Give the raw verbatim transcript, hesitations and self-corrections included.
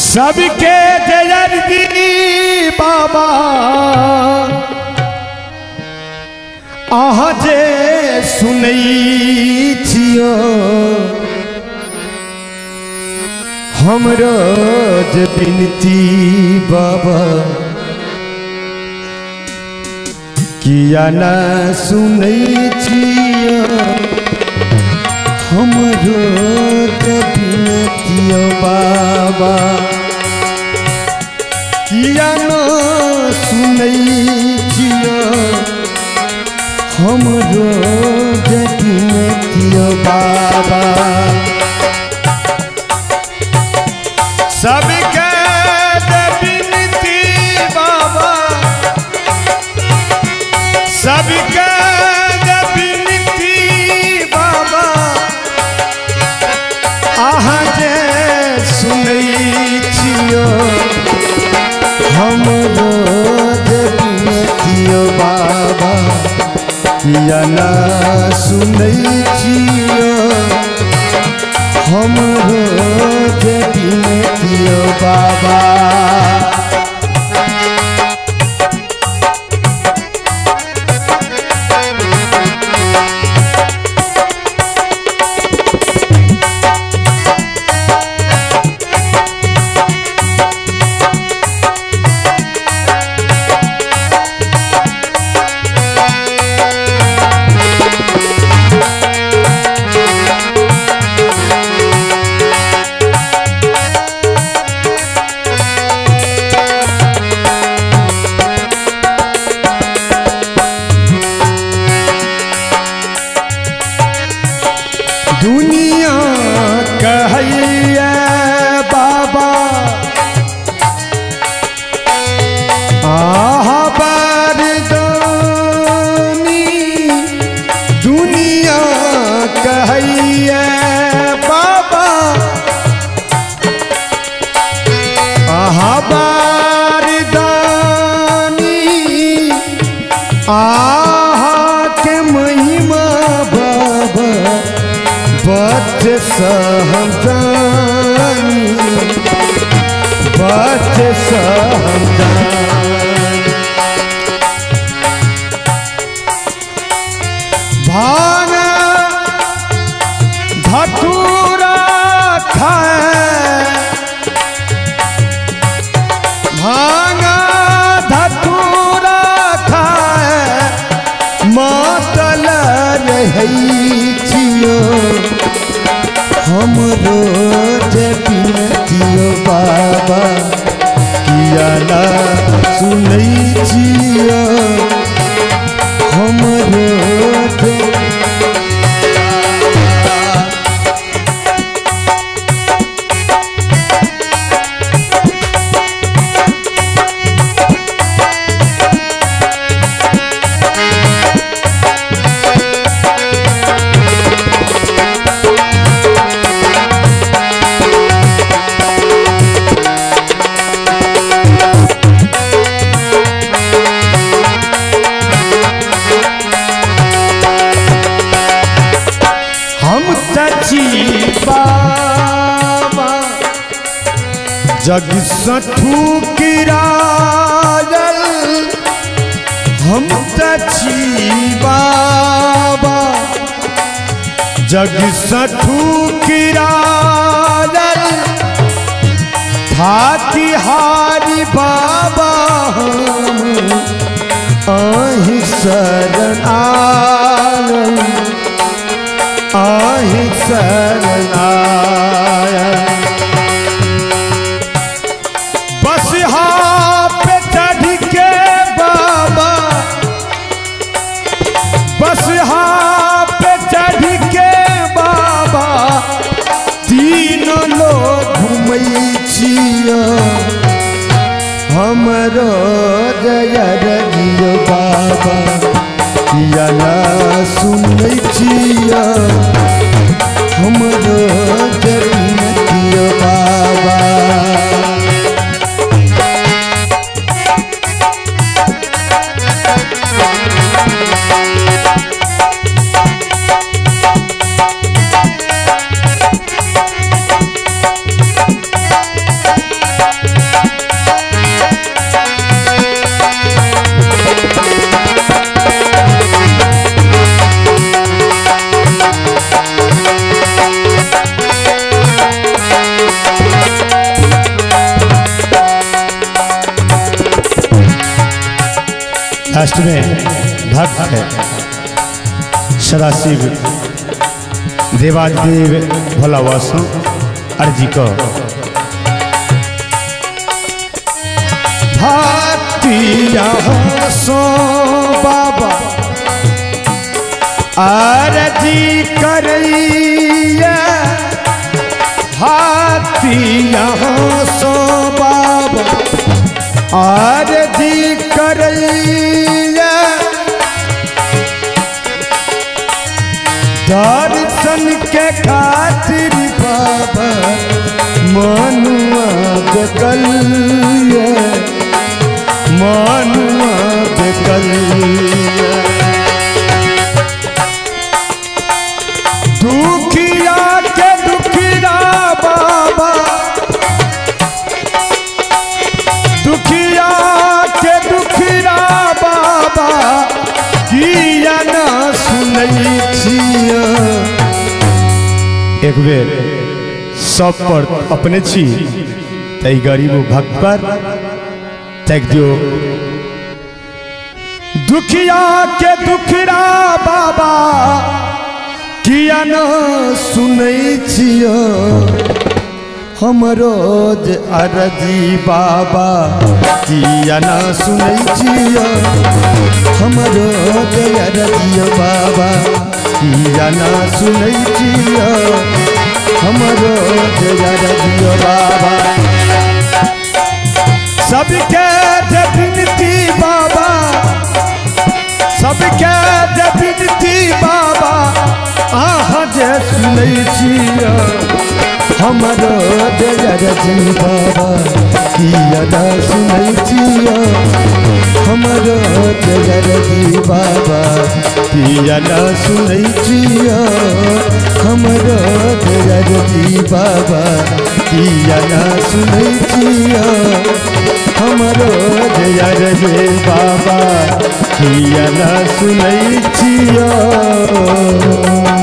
सबके दर्दी बाबा अहाँ जे सुनई छियो हमरो जे बिनती बाबा किया न सुनई छियो हमरो जे बिनती बाबा किया न सुनई छियो हमरो जे बिनती बाबा सबके बिनती बाबा सबके बिनती बाबा अहाँ जे सुनई छियो हमरो जे बिनती बाबा किया न सुनई छियो हमरो जे बिनती बाबा दुनिया कहैया बाबा आहा बरदानी दुनिया कहैया बाबा आहा बरदानी आहा के महिमा बाबा बच सहमदानी बच सहमदानी भांग धतूरा खाए भांग धतूरा खाए मातल रहई छियो हमरो जे बिनती बाबा किया न सुनई छियो हमरो जे बाबा जग सठू किरायल हम छी बाबा जग सठू किरायल थाकी हारी बाबा हम आहि शरण आयल आहि शरण आयल बस यहाँ पे चढ़ के बाबा बस यहाँ पे चढ़ के बाबा तीनों लोग घूमई छियो हमरो जय रजियो बाबा किया न सुनई छियो हमरो जय बिनती बाबा में भक्त है सदाशिव देवादेव भोला वासु अर्जी को भक्तिया सो बाबा अर्जी करैया भक्तिया सो बाबा अर्जी करैया दर्शन के खातिर बाबा मनुआ बेकल मनुआ बेकल दुखिया के दुखिया बाबा दुखिया के दुखिया बाबा किया ना सुनै छिया एक बेर सब पर अपने छी तई गरीब भक्त पर तक दियो दुखिया के दुखिया बाबा किया न सुनै छिया हमरो जे अरजी बाबा किया न सुनै छिया हमरो जे अरजी बाबा किया न सुनै छिया हमरो जे अरजी बाबा सबके जे बिनती बाबा सबके जे बिनती बाबा आहा जे सुनै छिया हमरो जे अरजी बाबा किया न सुनै छिया हमरो जे अरजी बाबा किया न सुनै छिया हमरो जे अरजी बाबा किया न सुनै छिया हमरो जे अरजी बाबा किया न सुनै छिया।